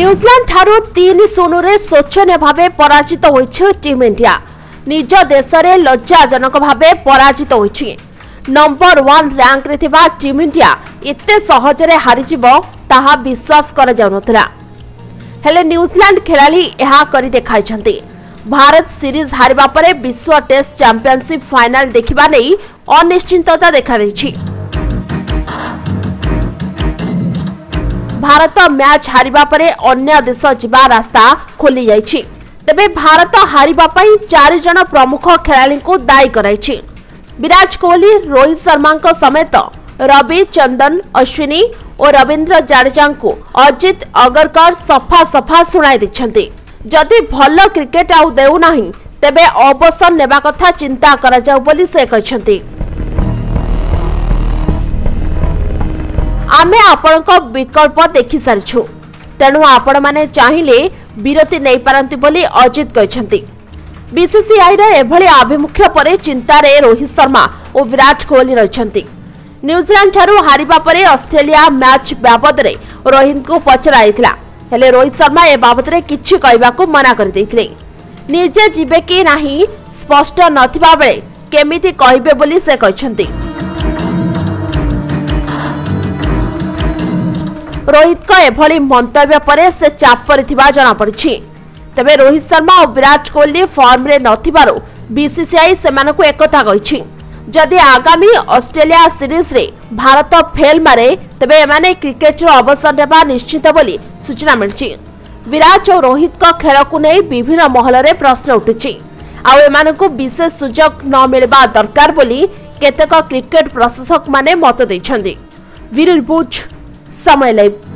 New Zealand ठारू 3-0 रे शोचनीय भावे पराजित होइछि टीम इंडिया। निज देश में लज्जाजनक भावे पराजित होइछि। नंबर 1 रैंक रे थिबा टीम इंडिया एते सहजरे हारिजिबो ताहा विश्वास कर जाउनथला। हेले न्यूजीलैंड खेलाली एहा करि देखाइछन्ति। भारत सीरीज हारिबा परे विश्व टेस्ट चैंपियनशिप फाइनल देखिबा नै अनिश्चितता देखा रहिछि। भारत मैच हारिबा परे अन्य देश जिबा रास्ता खोली जाइछि। तेबे भारत हारिबा पई 4 जन प्रमुख खेलाड़ी को दायी कराइछि। विराट कोहली, रोहित शर्मा समेत रवि चंदन, अश्विनी और रविंद्र जाडेजा को अजित अगरकर सफा सफा सुनाई दिछन्ति। जदि भल क्रिकेट आउ देउ नाही तेबे अवसर नेबा कथा चिंता करा जाउ बोली से कहछन्ति। आमे आपणको विकल्प देखि सारिछु, तेणु आपण माने चाहिले विरति नै पारंती बोली अजित कहछन्ति। बीसीसीआई रे एभली आभिमुख्य परे चिंता रे रोहित शर्मा और विराट कोहली रहिछन्ति। न्यूजीलैंड ठारू हारिबा परे ऑस्ट्रेलिया मैच बाबद रे रोहित को पचराइथिला, हेले रोहित शर्मा ए बाबद रे किछि कहबा को मना कर दैथिले। निजे जिबे कि नाही स्पष्ट नथिबा बेले केमिति कहबे बोली से कहछन्ति। रोहित को एभली मंतव्य परे से चाप परिथिबा जणा पड़िछि। तबे रोहित शर्मा और विराट कोहली फॉर्म रे नथिबारो बीसीसीआई सेमानकु एकथा कहिछि। जदि आगामी ऑस्ट्रेलिया सीरीज रे भारत फेल मारे तबे एमाने क्रिकेट रो अवसर नेबा निश्चित बोली सूचना मिलछि। विराट और रोहित को खेल को नै विभिन्न महल रे प्रश्न उठिछि। आ एमानकु विशेष सुजोग न मिलबा दरकार बोली केतेक क्रिकेट प्रशासक माने मत दैछन्ति। वीर रिपोर्ट समय लाइव।